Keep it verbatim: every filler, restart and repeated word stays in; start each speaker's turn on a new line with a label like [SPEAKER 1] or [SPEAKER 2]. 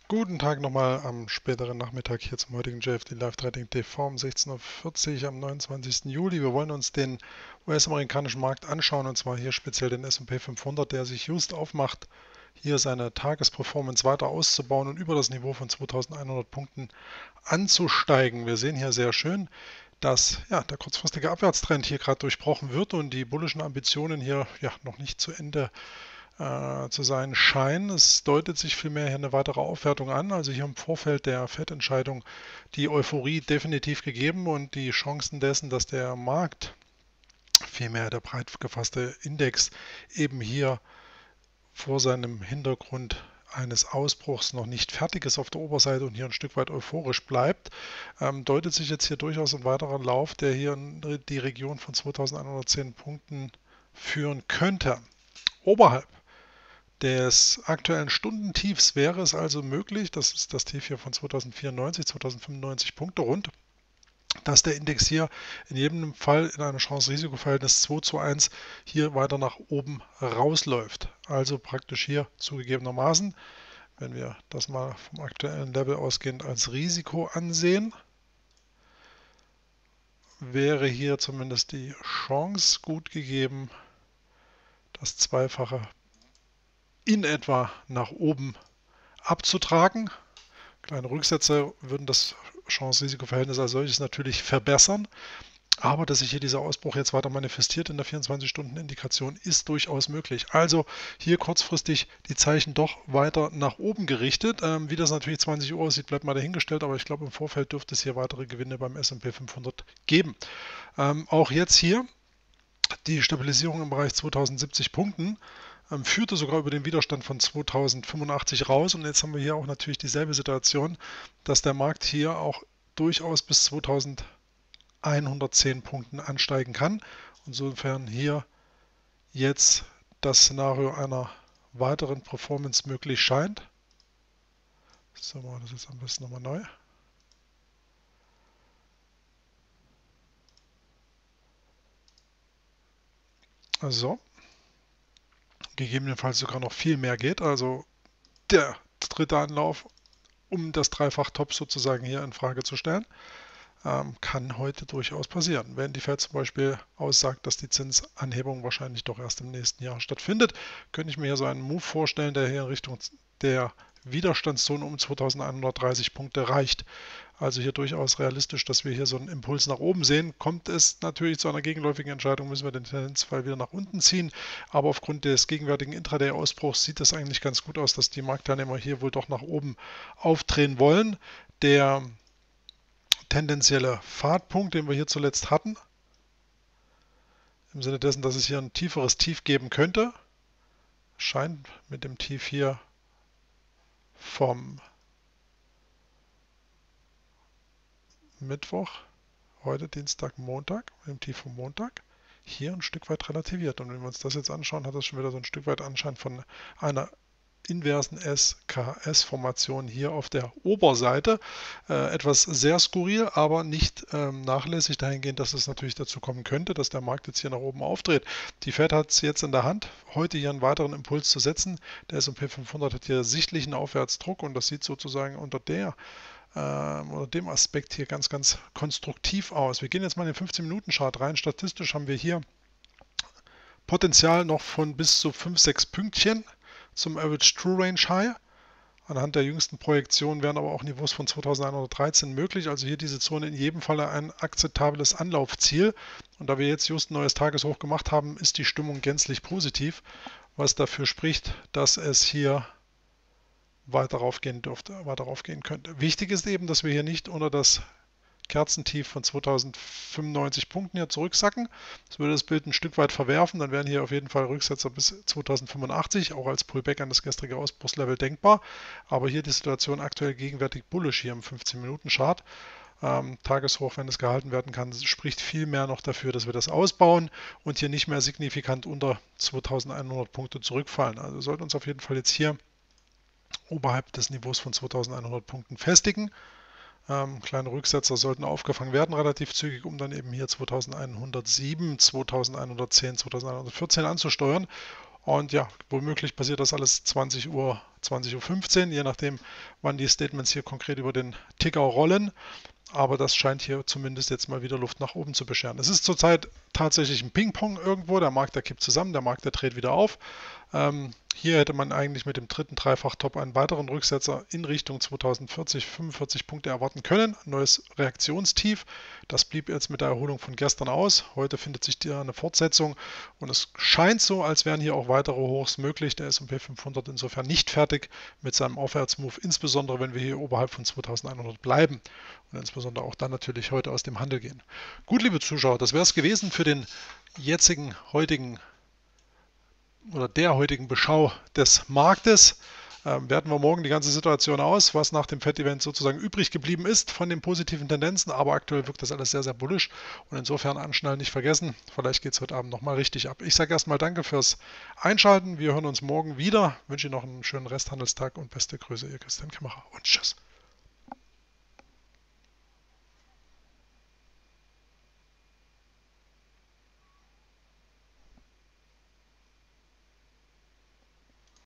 [SPEAKER 1] Guten Tag nochmal am späteren Nachmittag hier zum heutigen J F D Live Trading T V um sechzehn Uhr vierzig am neunundzwanzigsten Juli. Wir wollen uns den U S-amerikanischen Markt anschauen, und zwar hier speziell den S und P fünfhundert, der sich just aufmacht, hier seine Tagesperformance weiter auszubauen und über das Niveau von zweitausendeinhundert Punkten anzusteigen. Wir sehen hier sehr schön, dass ja, der kurzfristige Abwärtstrend hier gerade durchbrochen wird und die bullischen Ambitionen hier ja, noch nicht zu Ende äh, zu sein scheinen. Es deutet sich vielmehr hier eine weitere Aufwertung an. Also hier im Vorfeld der Fed-Entscheidung die Euphorie definitiv gegeben und die Chancen dessen, dass der Markt, vielmehr der breit gefasste Index, eben hier vor seinem Hintergrund eines Ausbruchs noch nicht fertig ist auf der Oberseite und hier ein Stück weit euphorisch bleibt, ähm, deutet sich jetzt hier durchaus ein weiterer Lauf, der hier in die Region von zweitausendeinhundertzehn Punkten führen könnte. Oberhalb des aktuellen Stundentiefs wäre es also möglich, das ist das Tief hier von zweitausendvierundneunzig, zweitausendfünfundneunzig Punkte rund, dass der Index hier in jedem Fall in einem Chance-Risiko-Verhältnis zwei zu eins hier weiter nach oben rausläuft. Also praktisch hier zugegebenermaßen, wenn wir das mal vom aktuellen Level ausgehend als Risiko ansehen, wäre hier zumindest die Chance gut gegeben, das Zweifache in etwa nach oben abzutragen. Kleine Rücksätze würden das Chance-Risiko-Verhältnis als solches natürlich verbessern. Aber dass sich hier dieser Ausbruch jetzt weiter manifestiert in der vierundzwanzig-Stunden-Indikation ist durchaus möglich. Also hier kurzfristig die Zeichen doch weiter nach oben gerichtet. Ähm, wie das natürlich zwanzig Uhr aussieht, bleibt mal dahingestellt, aber ich glaube, im Vorfeld dürfte es hier weitere Gewinne beim S und P fünfhundert geben. Ähm, auch jetzt hier die Stabilisierung im Bereich zweitausendsiebzig Punkten ähm, führte sogar über den Widerstand von zweitausendfünfundachtzig raus. Und jetzt haben wir hier auch natürlich dieselbe Situation, dass der Markt hier auch durchaus bis zweitausendeinhundertzehn Punkten ansteigen kann. Insofern hier jetzt das Szenario einer weiteren Performance möglich scheint. So, machen wir das jetzt am besten nochmal neu. So, gegebenenfalls sogar noch viel mehr geht. Also der dritte Anlauf, um das Dreifach-Top sozusagen hier in Frage zu stellen, ähm, kann heute durchaus passieren. Wenn die Fed zum Beispiel aussagt, dass die Zinsanhebung wahrscheinlich doch erst im nächsten Jahr stattfindet, könnte ich mir hier so einen Move vorstellen, der hier in Richtung der Widerstandszone um zweitausendeinhundertdreißig Punkte reicht. Also hier durchaus realistisch, dass wir hier so einen Impuls nach oben sehen. Kommt es natürlich zu einer gegenläufigen Entscheidung, müssen wir den Tendenzfall wieder nach unten ziehen. Aber aufgrund des gegenwärtigen Intraday-Ausbruchs sieht es eigentlich ganz gut aus, dass die Marktteilnehmer hier wohl doch nach oben aufdrehen wollen. Der tendenzielle Fahrtpunkt, den wir hier zuletzt hatten, im Sinne dessen, dass es hier ein tieferes Tief geben könnte, scheint mit dem Tief hier vom Mittwoch, heute Dienstag, Montag, mit dem Tief vom Montag, hier ein Stück weit relativiert. Und wenn wir uns das jetzt anschauen, hat das schon wieder so ein Stück weit Anschein von einer inversen S K S-Formation hier auf der Oberseite. Äh, etwas sehr skurril, aber nicht ähm, nachlässig dahingehend, dass es natürlich dazu kommen könnte, dass der Markt jetzt hier nach oben aufdreht. Die Fed hat es jetzt in der Hand, heute hier einen weiteren Impuls zu setzen. Der S und P fünfhundert hat hier sichtlichen Aufwärtsdruck und das sieht sozusagen unter der ähm, oder dem Aspekt hier ganz, ganz konstruktiv aus. Wir gehen jetzt mal in den fünfzehn Minuten Chart rein. Statistisch haben wir hier Potenzial noch von bis zu fünf, sechs Pünktchen zum Average True Range High. Anhand der jüngsten Projektionen wären aber auch Niveaus von zweitausendeinhundertdreizehn möglich. Also hier diese Zone in jedem Falle ein akzeptables Anlaufziel. Und da wir jetzt just ein neues Tageshoch gemacht haben, ist die Stimmung gänzlich positiv, was dafür spricht, dass es hier weiter raufgehen dürfte, weiter raufgehen könnte. Wichtig ist eben, dass wir hier nicht unter das Kerzentief von zweitausendfünfundneunzig Punkten hier zurücksacken. Das würde das Bild ein Stück weit verwerfen. Dann wären hier auf jeden Fall Rücksetzer bis zweitausendfünfundachtzig, auch als Pullback an das gestrige Ausbruchslevel denkbar. Aber hier die Situation aktuell gegenwärtig bullish hier im fünfzehn Minuten Chart. Ähm, Tageshoch, wenn es gehalten werden kann, spricht viel mehr noch dafür, dass wir das ausbauen und hier nicht mehr signifikant unter zweitausendeinhundert Punkte zurückfallen. Also sollten uns auf jeden Fall jetzt hier oberhalb des Niveaus von zweitausendeinhundert Punkten festigen. Ähm, kleine Rücksetzer sollten aufgefangen werden, relativ zügig, um dann eben hier zweitausendeinhundertsieben, zweitausendeinhundertzehn, zweitausendeinhundertvierzehn anzusteuern. Und ja, womöglich passiert das alles zwanzig Uhr, zwanzig Uhr fünfzehn, je nachdem, wann die Statements hier konkret über den Ticker rollen. Aber das scheint hier zumindest jetzt mal wieder Luft nach oben zu bescheren. Es ist zurzeit tatsächlich ein Ping-Pong irgendwo. Der Markt, der kippt zusammen, der Markt, der dreht wieder auf. Ähm, hier hätte man eigentlich mit dem dritten Dreifach-Top einen weiteren Rücksetzer in Richtung zweitausendvierzig, fünfundvierzig Punkte erwarten können. Ein neues Reaktionstief. Das blieb jetzt mit der Erholung von gestern aus. Heute findet sich hier eine Fortsetzung und es scheint so, als wären hier auch weitere Hochs möglich. Der S und P fünfhundert insofern nicht fertig mit seinem Aufwärtsmove, insbesondere wenn wir hier oberhalb von zweitausendeinhundert bleiben und insbesondere auch dann natürlich heute aus dem Handel gehen. Gut, liebe Zuschauer, das wäre es gewesen für den jetzigen, heutigen oder der heutigen Beschau des Marktes. Ähm, werten wir morgen die ganze Situation aus, was nach dem Fed-Event sozusagen übrig geblieben ist von den positiven Tendenzen, aber aktuell wirkt das alles sehr, sehr bullisch und insofern anschnallen nicht vergessen. Vielleicht geht es heute Abend nochmal richtig ab. Ich sage erstmal danke fürs Einschalten. Wir hören uns morgen wieder. Ich wünsche Ihnen noch einen schönen Resthandelstag und beste Grüße, Ihr Christian Kimmerer und tschüss.